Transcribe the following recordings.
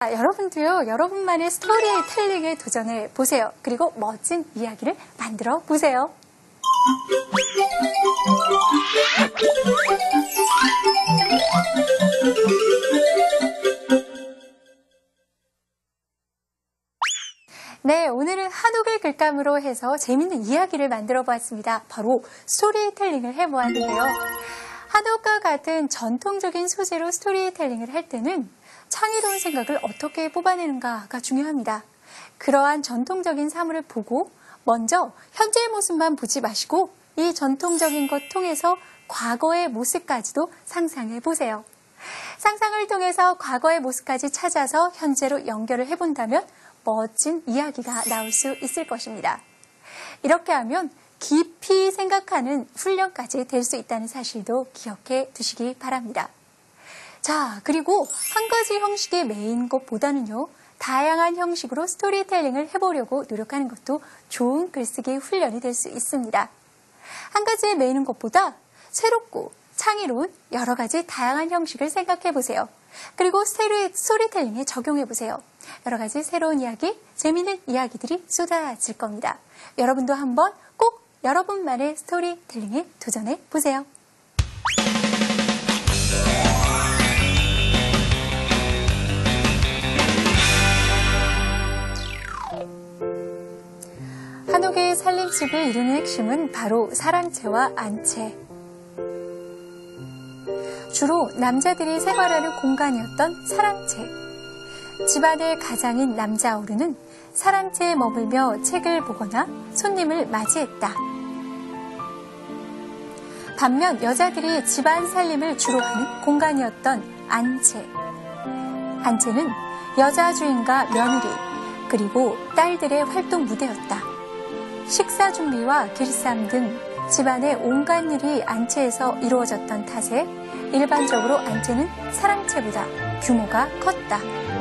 여러분도요, 여러분만의 스토리텔링에 도전해 보세요. 그리고 멋진 이야기를 만들어 보세요. 네, 오늘은 한옥을 글감으로 해서 재밌는 이야기를 만들어 보았습니다. 바로 스토리텔링을 해보았는데요. 한옥과 같은 전통적인 소재로 스토리텔링을 할 때는 창의로운 생각을 어떻게 뽑아내는가가 중요합니다. 그러한 전통적인 사물을 보고 먼저 현재의 모습만 보지 마시고 이 전통적인 것 통해서 과거의 모습까지도 상상해 보세요. 상상을 통해서 과거의 모습까지 찾아서 현재로 연결을 해본다면 멋진 이야기가 나올 수 있을 것입니다. 이렇게 하면 깊이 생각하는 훈련까지 될 수 있다는 사실도 기억해 두시기 바랍니다. 자, 그리고 한 가지 형식에 매인 것보다는요, 다양한 형식으로 스토리텔링을 해보려고 노력하는 것도 좋은 글쓰기 훈련이 될 수 있습니다. 한 가지에 매이는 것보다 새롭고 창의로운 여러 가지 다양한 형식을 생각해 보세요. 그리고 스토리텔링에 적용해 보세요. 여러 가지 새로운 이야기, 재미있는 이야기들이 쏟아질 겁니다. 여러분도 한번 꼭 여러분만의 스토리텔링에 도전해 보세요. 한옥의 살림집을 이루는 핵심은 바로 사랑채와 안채. 주로 남자들이 생활하는 공간이었던 사랑채. 집안의 가장인 남자 어른은 사랑채에 머물며 책을 보거나 손님을 맞이했다. 반면 여자들이 집안 살림을 주로 하는 공간이었던 안채. 안채는 여자 주인과 며느리, 그리고 딸들의 활동 무대였다. 식사 준비와 길쌈 등 집안의 온갖 일이 안채에서 이루어졌던 탓에 일반적으로 안채는 사랑채보다 규모가 컸다.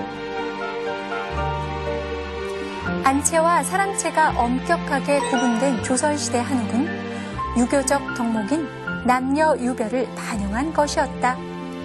안채와 사랑채가 엄격하게 구분된 조선시대 한옥은 유교적 덕목인 남녀 유별을 반영한 것이었다.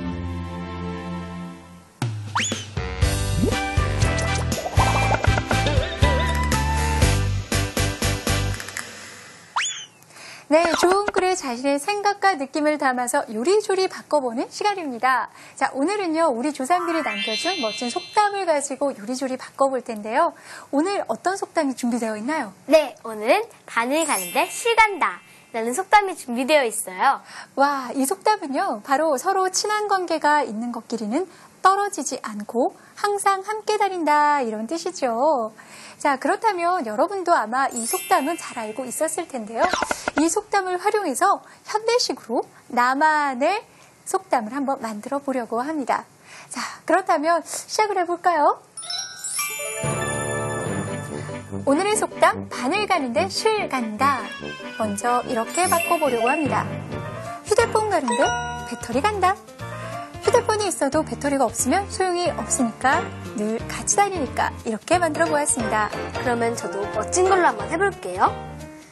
네, 좋은 글에 자신의 생각과 느낌을 담아서 요리조리 바꿔보는 시간입니다. 자, 오늘은요, 우리 조상들이 남겨준 멋진 속담을 가지고 요리조리 바꿔볼 텐데요. 오늘 어떤 속담이 준비되어 있나요? 네, 오늘은 바늘 가는데 실 간다 라는 속담이 준비되어 있어요. 와, 이 속담은요, 바로 서로 친한 관계가 있는 것끼리는 떨어지지 않고 항상 함께 다닌다, 이런 뜻이죠. 자, 그렇다면 여러분도 아마 이 속담은 잘 알고 있었을 텐데요. 이 속담을 활용해서 현대식으로 나만의 속담을 한번 만들어 보려고 합니다. 자, 그렇다면 시작을 해볼까요? 오늘의 속담, 바늘 가는데 실 간다. 먼저 이렇게 바꿔보려고 합니다. 휴대폰 가는데 배터리 간다. 휴대폰이 있어도 배터리가 없으면 소용이 없으니까 늘 같이 다니니까 이렇게 만들어 보았습니다. 그러면 저도 멋진 걸로 한번 해볼게요.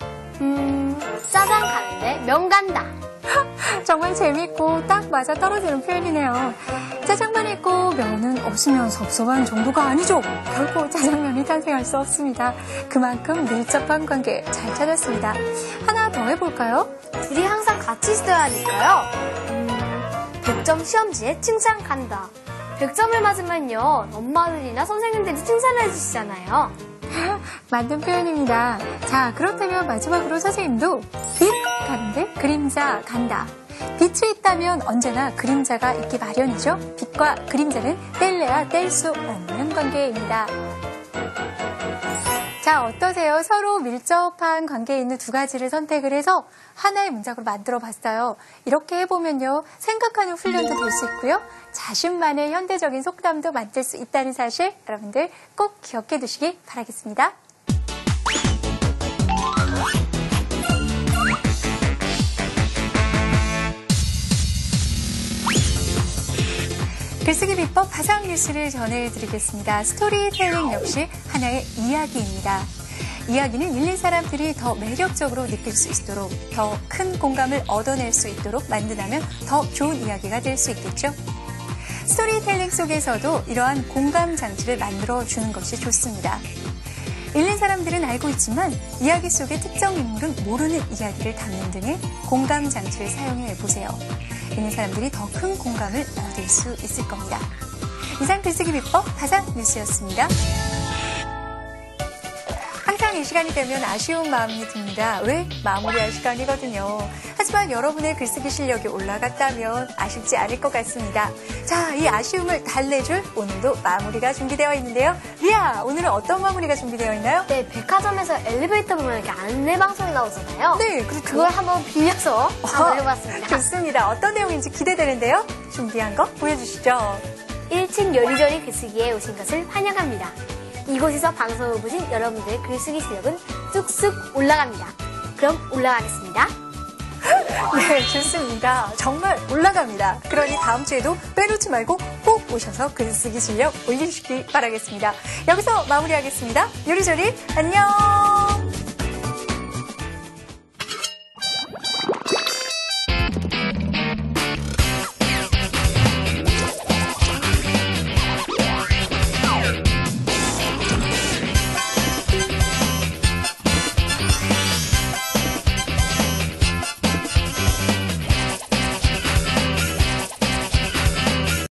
짜장 가는데 면 간다. 정말 재밌고 딱 맞아 떨어지는 표현이네요. 짜장만 있고 면은 없으면 섭섭한 정도가 아니죠. 결코 짜장면이 탄생할 수 없습니다. 그만큼 밀접한 관계 잘 찾았습니다. 하나 더 해볼까요? 둘이 항상 같이 있어야 하니까요. 100점 시험지에 칭찬 간다. 100점을 맞으면요, 엄마들이나 선생님들이 칭찬을 해주시잖아요. 맞는 표현입니다. 자, 그렇다면 마지막으로 선생님도 빛 가는데 그림자 간다. 빛이 있다면 언제나 그림자가 있기 마련이죠. 빛과 그림자는 뗄래야 뗄 수 없는 관계입니다. 자, 어떠세요? 서로 밀접한 관계에 있는 두 가지를 선택을 해서 하나의 문장으로 만들어 봤어요. 이렇게 해보면요, 생각하는 훈련도 될 수 있고요, 자신만의 현대적인 속담도 만들 수 있다는 사실 여러분들 꼭 기억해 두시기 바라겠습니다. 글쓰기 비법 화상 뉴스를 전해드리겠습니다. 스토리텔링 역시 하나의 이야기입니다. 이야기는 일린 사람들이 더 매력적으로 느낄 수 있도록, 더 큰 공감을 얻어낼 수 있도록 만든다면 더 좋은 이야기가 될 수 있겠죠. 스토리텔링 속에서도 이러한 공감 장치를 만들어주는 것이 좋습니다. 읽는 사람들은 알고 있지만 이야기 속의 특정 인물은 모르는 이야기를 담는 등의 공감 장치를 사용해 보세요. 읽는 사람들이 더 큰 공감을 얻을 수 있을 겁니다. 이상 글쓰기 비법 다산 뉴스였습니다. 항상 이 시간이 되면 아쉬운 마음이 듭니다. 왜? 마무리할 시간이거든요. 하지만 여러분의 글쓰기 실력이 올라갔다면 아쉽지 않을 것 같습니다. 자, 이 아쉬움을 달래줄 오늘도 마무리가 준비되어 있는데요. 리아, 오늘은 어떤 마무리가 준비되어 있나요? 네, 백화점에서 엘리베이터 보면 이렇게 안내 방송이 나오잖아요. 네, 그렇죠. 그걸 한번 빌려서 한번 해봤습니다. 좋습니다. 어떤 내용인지 기대되는데요. 준비한 거 보여주시죠. 1층 요리조리 글쓰기에 오신 것을 환영합니다. 이곳에서 방송을 보신 여러분들의 글쓰기 실력은 쑥쑥 올라갑니다. 그럼 올라가겠습니다. 네, 좋습니다. 정말 올라갑니다. 그러니 다음 주에도 빼놓지 말고 꼭 오셔서 글쓰기 실력 올리시기 바라겠습니다. 여기서 마무리하겠습니다. 요리조리 안녕!